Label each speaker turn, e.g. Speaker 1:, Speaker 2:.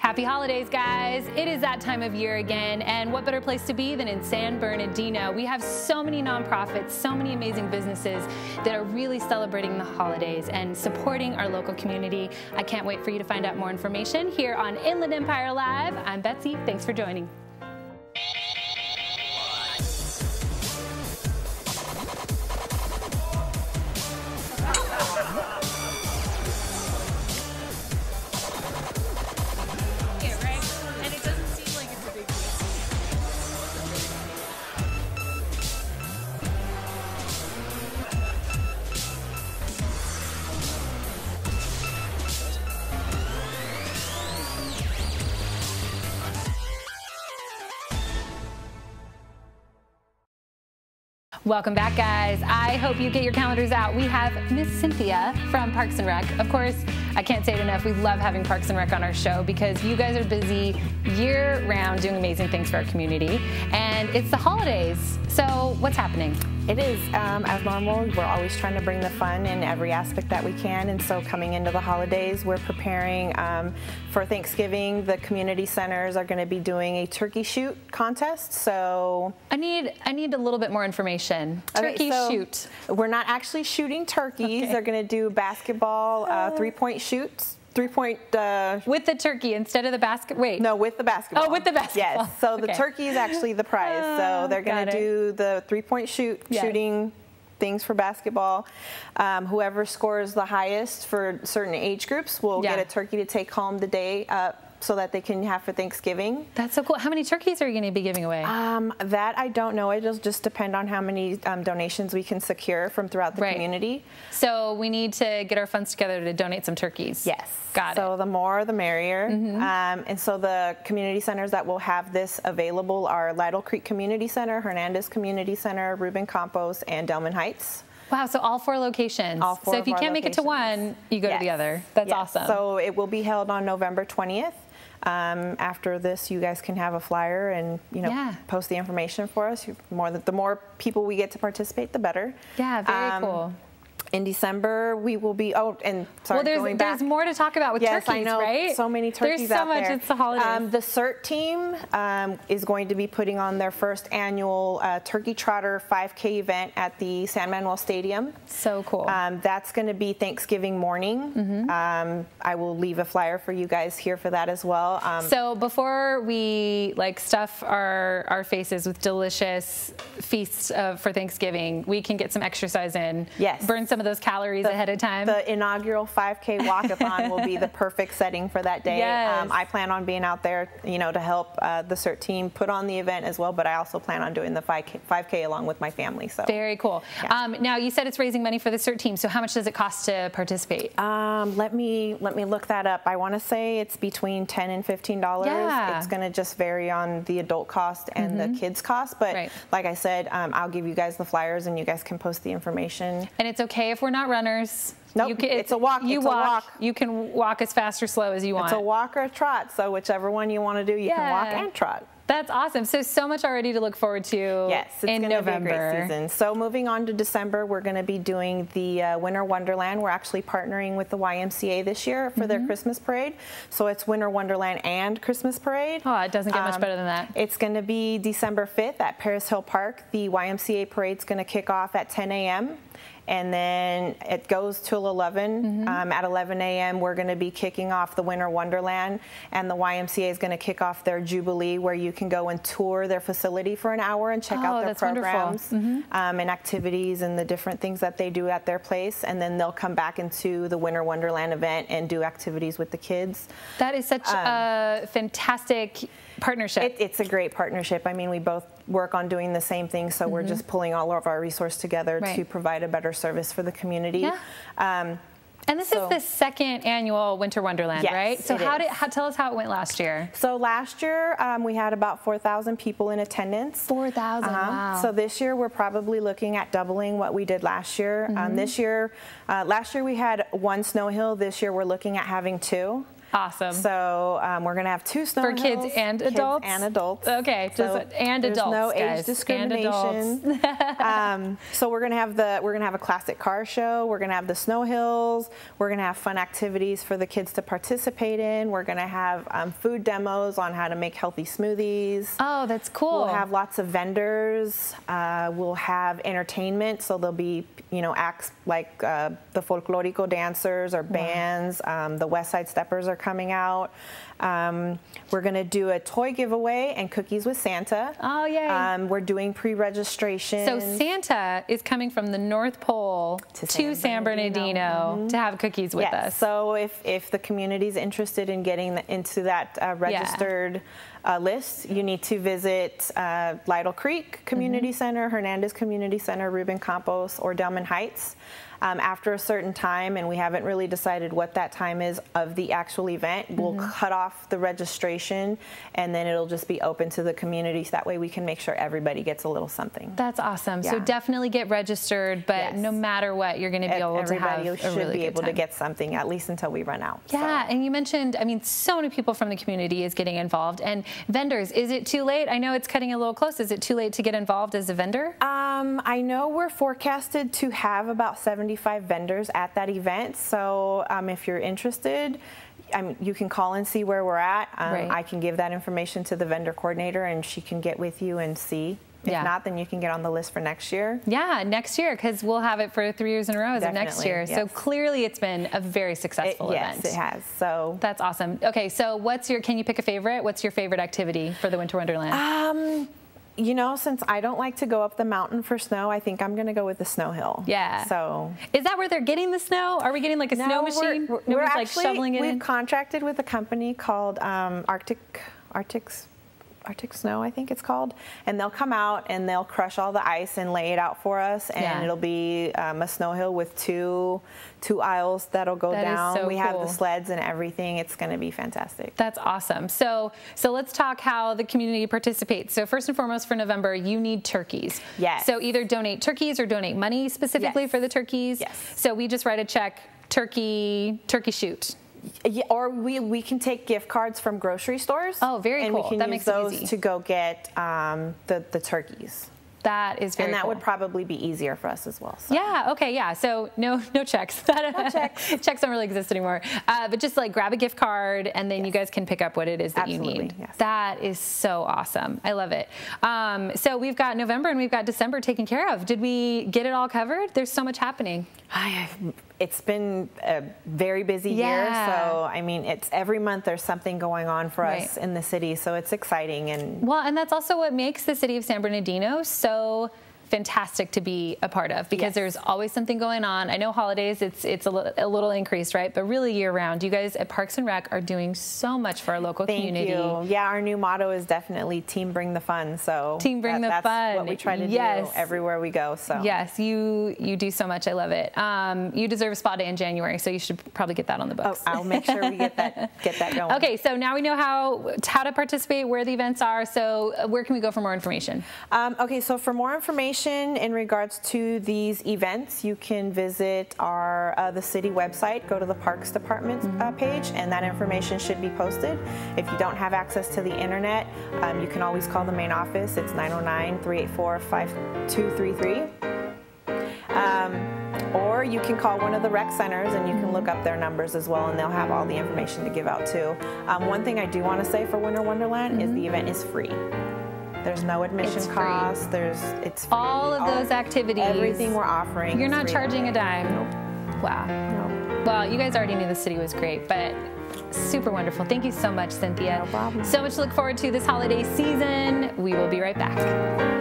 Speaker 1: Happy holidays, guys. It is that time of year again, and what better place to be than in San Bernardino? We have so many nonprofits, so many amazing businesses that are really celebrating the holidays and supporting our local community. I can't wait for you to find out more information here on Inland Empire Live. I'm Betsy. Thanks for joining. Welcome back, guys. I hope you get your calendars out. We have Miss Cynthia from Parks and Rec. Of course, I can't say it enough. We love having Parks and Rec on our show because you guys are busy year-round doing amazing things for our community. And it's the holidays. So what's happening?
Speaker 2: It is, as normal, we're always trying to bring the fun in every aspect that we can, and so coming into the holidays, we're preparing for Thanksgiving. The community centers are going to be doing a turkey shoot contest, so... I need
Speaker 1: a little bit more information. Turkey shoot.
Speaker 2: We're not actually shooting turkeys. Okay. They're going to do basketball, three-point shoots.
Speaker 1: With the turkey instead of the basket. Wait.
Speaker 2: No, with the basketball.
Speaker 1: Oh, with the basketball.
Speaker 2: Yes. So the turkey is actually the prize. So they're going to do the three-point shooting things for basketball. Whoever scores the highest for certain age groups will get a turkey to take home the day so that they can have for Thanksgiving.
Speaker 1: That's so cool. How many turkeys are you going to be giving away?
Speaker 2: That I don't know. It'll just depend on how many donations we can secure from throughout the community.
Speaker 1: So we need to get our funds together to donate some turkeys.
Speaker 2: Yes.
Speaker 1: Got it.
Speaker 2: So the more, the merrier. And so the community centers that will have this available are Lytle Creek Community Center, Hernandez Community Center, Rubin Campos, and Delman Heights.
Speaker 1: Wow, so all 4 locations.
Speaker 2: All 4
Speaker 1: So if you can't make it to one, you go to the other. That's awesome.
Speaker 2: So it will be held on November 20th. After this, you guys can have a flyer and post the information for us. The more people we get to participate, the better.
Speaker 1: Yeah, very cool.
Speaker 2: In December, we will be,
Speaker 1: there's more to talk about with turkeys,
Speaker 2: I know,
Speaker 1: right?
Speaker 2: So many turkeys out there.
Speaker 1: There's so much, it's the holidays.
Speaker 2: The CERT team is going to be putting on their first annual Turkey Trotter 5K event at the San Manuel Stadium.
Speaker 1: So cool.
Speaker 2: That's going to be Thanksgiving morning. I will leave a flyer for you guys here for that as well.
Speaker 1: So before we stuff our faces with delicious feasts for Thanksgiving, we can get some exercise in.
Speaker 2: Yes.
Speaker 1: Burn some of those calories ahead of time.
Speaker 2: The inaugural 5K walkathon will be the perfect setting for that day.
Speaker 1: Yes.
Speaker 2: I plan on being out there, to help the CERT team put on the event as well, but I also plan on doing the 5K along with my family. So
Speaker 1: very cool. Yeah. Now you said it's raising money for the CERT team, so how much does it cost to participate?
Speaker 2: Let me look that up. I want to say it's between $10 and $15.
Speaker 1: Yeah.
Speaker 2: It's going to just vary on the adult cost and the kids cost, but like I said, I'll give you guys the flyers and you guys can post the information.
Speaker 1: And it's okay if we're not runners.
Speaker 2: Nope, it's a walk.
Speaker 1: You can walk as fast or slow as you want.
Speaker 2: It's a walk or a trot, so whichever one you want to do, you can walk and trot.
Speaker 1: That's awesome. So much already to look forward to.
Speaker 2: Yes, it's going to be a great season. So moving on to December, we're going to be doing the Winter Wonderland. We're actually partnering with the YMCA this year for their Christmas parade. So it's Winter Wonderland and Christmas parade.
Speaker 1: Oh, it doesn't get much better than that.
Speaker 2: It's going to be December 5th at Paris Hill Park. The YMCA parade's going to kick off at 10 a.m. and then it goes till 11. At 11 a.m. we're going to be kicking off the Winter Wonderland, and the YMCA is going to kick off their Jubilee, where you can go and tour their facility for an hour and check out their programs and activities and the different things that they do at their place, and then they'll come back into the Winter Wonderland event and do activities with the kids.
Speaker 1: That is such a fantastic partnership.
Speaker 2: It's a great partnership. I mean, we both work on doing the same thing, so we're just pulling all of our resources together to provide a better service for the community.
Speaker 1: Yeah. And this is the second annual Winter Wonderland, right? So tell us how it went last year.
Speaker 2: So last year we had about 4,000 people in attendance.
Speaker 1: 4,000, wow.
Speaker 2: So this year we're probably looking at doubling what we did last year. Last year we had 1 snow hill. This year we're looking at having 2. Awesome. So we're going to have 2 snow hills.
Speaker 1: For kids and adults?
Speaker 2: Kids and adults.
Speaker 1: Okay,
Speaker 2: so
Speaker 1: and adults,
Speaker 2: no
Speaker 1: guys.
Speaker 2: age discrimination. So we're going to have a classic car show. We're going to have the snow hills. We're going to have fun activities for the kids to participate in. We're going to have food demos on how to make healthy smoothies.
Speaker 1: Oh, that's cool.
Speaker 2: We'll have lots of vendors. We'll have entertainment, so there'll be, you know, acts like the folklorico dancers or bands. The West Side Steppers are coming out. We're going to do a toy giveaway and cookies with Santa.
Speaker 1: Oh, yay.
Speaker 2: We're doing pre-registration.
Speaker 1: So Santa is coming from the North Pole to San Bernardino to have cookies with us.
Speaker 2: So if the community is interested in getting into that registered list, you need to visit Lytle Creek Community Center, Hernandez Community Center, Ruben Campos, or Delman Heights. After a certain time, and we haven't really decided what that time is of the actual event, we'll cut off the registration, and then it'll just be open to the community, so that way we can make sure everybody gets a little something.
Speaker 1: That's awesome. So definitely get registered, but no matter what, you're going to be able to have a really good time.
Speaker 2: Everybody should be able to get something, at least until we run out.
Speaker 1: Yeah, and you mentioned, I mean, so many people from the community is getting involved, and vendors, is it too late? I know it's cutting a little close. Is it too late to get involved as a vendor?
Speaker 2: I know we're forecasted to have about 75 vendors at that event, so if you're interested, you can call and see where we're at. I can give that information to the vendor coordinator, and she can get with you and see. If not, then you can get on the list for next year. Yeah,
Speaker 1: next year, because we'll have it for 3 years in a row as of next year.
Speaker 2: Yes.
Speaker 1: So clearly it's been a very successful event.
Speaker 2: Yes, it has. So
Speaker 1: that's awesome. Okay, so can you pick a favorite? What's your favorite activity for the Winter Wonderland?
Speaker 2: You know, since I don't like to go up the mountain for snow, I think I'm going to go with the snow hill.
Speaker 1: Yeah.
Speaker 2: So
Speaker 1: is that where they're getting the snow? Are we getting like a snow machine?
Speaker 2: We're actually, like shoveling it in? We've contracted with a company called Arctic Snow, I think it's called, and they'll come out and they'll crush all the ice and lay it out for us, and it'll be a snow hill with two aisles that'll go down.
Speaker 1: So
Speaker 2: we have the sleds and everything. It's going to be fantastic.
Speaker 1: That's awesome. So let's talk how the community participates. So first and foremost, for November, you need turkeys.
Speaker 2: Yes.
Speaker 1: So either donate turkeys or donate money specifically for the turkeys.
Speaker 2: Yes.
Speaker 1: So we just write a check, turkey shoot.
Speaker 2: Yeah, or we can take gift cards from grocery stores.
Speaker 1: Oh, very cool.
Speaker 2: And we can
Speaker 1: that
Speaker 2: use
Speaker 1: makes
Speaker 2: those
Speaker 1: it easy
Speaker 2: to go get the turkeys.
Speaker 1: That is very
Speaker 2: And that
Speaker 1: cool.
Speaker 2: would probably be easier for us as well. So.
Speaker 1: Yeah, okay, yeah. So no checks.
Speaker 2: No checks.
Speaker 1: Checks don't really exist anymore. But just like grab a gift card, and then you guys can pick up what it is that you need.
Speaker 2: Yes.
Speaker 1: That is so awesome. I love it. So we've got November and we've got December taken care of. Did we get it all covered? There's so much happening.
Speaker 2: It's been a very busy year, so I mean, it's every month there's something going on for us in the city, so it's exciting. And that's also what makes the city of San Bernardino so fantastic to be a part of, because there's always something going on. I know holidays, it's a little increased, right? But really year round, you guys at Parks and Rec are doing so much for our local community. Thank you. Yeah, our new motto is definitely Team Bring the Fun. So
Speaker 1: Team Bring the Fun.
Speaker 2: That's what we try to do everywhere we go. So
Speaker 1: yes, you do so much. I love it. You deserve a spa day in January, so you should probably get that on the books.
Speaker 2: Oh, I'll make sure we get that going.
Speaker 1: Okay, so now we know how to participate, where the events are. So where can we go for more information?
Speaker 2: Okay, so for more information in regards to these events, you can visit the city website, go to the Parks Department page, and that information should be posted. If you don't have access to the internet, you can always call the main office. It's 909-384-5233. Or you can call one of the rec centers and you can look up their numbers as well, and they'll have all the information to give out too. One thing I do want to say for Winter Wonderland is the event is free. There's no admission cost. It's free.
Speaker 1: All of those activities.
Speaker 2: Everything we're offering.
Speaker 1: You're not charging a dime.
Speaker 2: Nope.
Speaker 1: Wow.
Speaker 2: Nope.
Speaker 1: Well, you guys already knew the city was great, but super wonderful. Thank you so much, Cynthia.
Speaker 2: No problem.
Speaker 1: So much to look forward to this holiday season. We will be right back.